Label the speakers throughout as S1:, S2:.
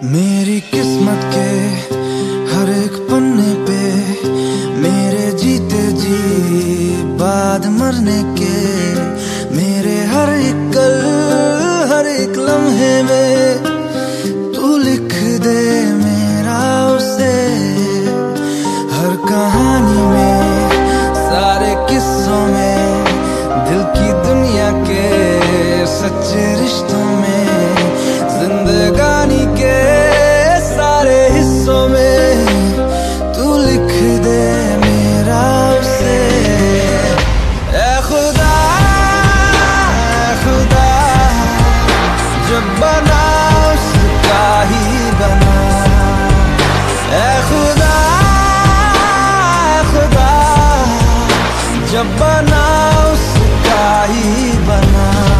S1: मेरी किस्मत के हर एक पन्ने पे मेरे जीते जी बाद मरने के, मेरे हर एक कल हर एक लम्हे में तू लिख दे मेरा उसे। हर कहानी में सारे किस्सों में दिल की दुनिया के सच्चे रिश्तों में जिंदगानी के सारे हिस्सों में तू लिख दे मेरा उसे। ऐ खुदा जब बना उसका ही बना। ऐ खुदा जब बना उसका ही बना।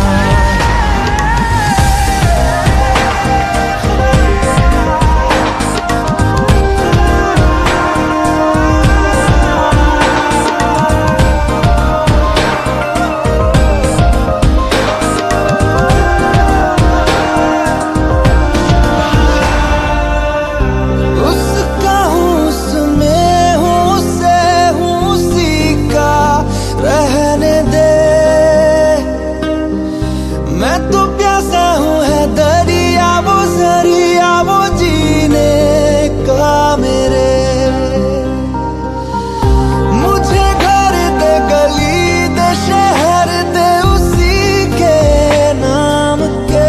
S1: मैं तो प्यासा हूँ है दरिया वो जरिया वो जीने का मेरे। मुझे घर दे गली दे शहर दे उसी के नाम के।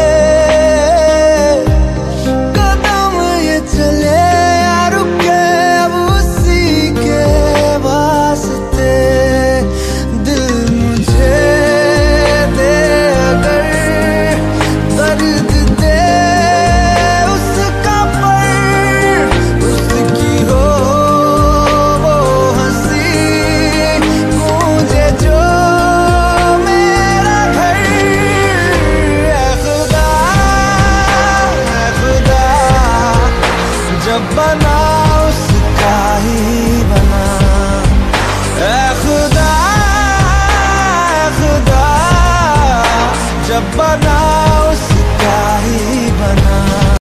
S1: कदम ये चले या रुके अब उसी के वास्ते। दिल मुझे बना